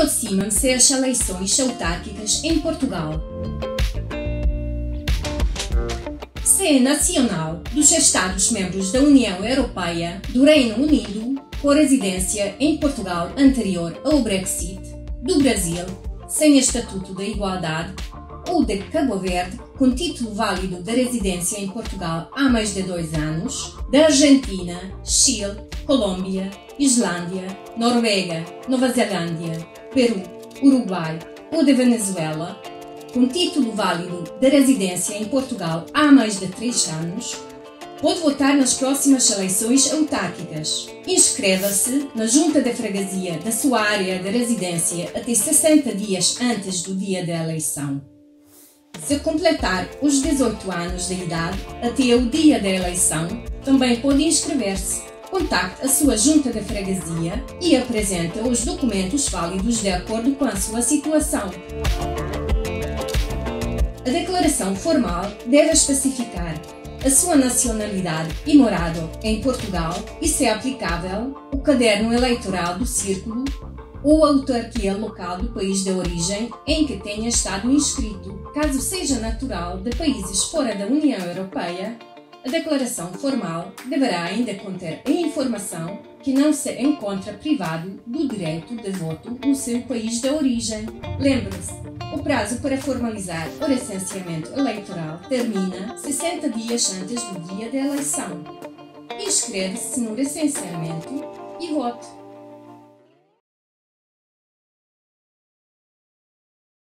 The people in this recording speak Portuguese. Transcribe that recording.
Aproximam-se as eleições autárquicas em Portugal. Sede nacional dos Estados-membros da União Europeia do Reino Unido, com residência em Portugal anterior ao Brexit, do Brasil, sem Estatuto de Igualdade, ou de Cabo Verde, com título válido de residência em Portugal há mais de 2 anos, da Argentina, Chile, Colômbia, Islândia, Noruega, Nova Zelândia, Peru, Uruguai ou de Venezuela, com título válido de residência em Portugal há mais de 3 anos, pode votar nas próximas eleições autárquicas. Inscreva-se na Junta de Freguesia da sua área de residência até 60 dias antes do dia da eleição. Se completar os 18 anos de idade até o dia da eleição, também pode inscrever-se. Contacte a sua junta de freguesia e apresente os documentos válidos de acordo com a sua situação. A declaração formal deve especificar a sua nacionalidade e morada em Portugal e, se aplicável, o caderno eleitoral do círculo ou a autarquia local do país de origem em que tenha estado inscrito. Caso seja natural de países fora da União Europeia, a declaração formal deverá ainda conter a informação que não se encontra privado do direito de voto no seu país de origem. Lembre-se, o prazo para formalizar o recenseamento eleitoral termina 60 dias antes do dia da eleição. Inscreva-se no recenseamento e vote.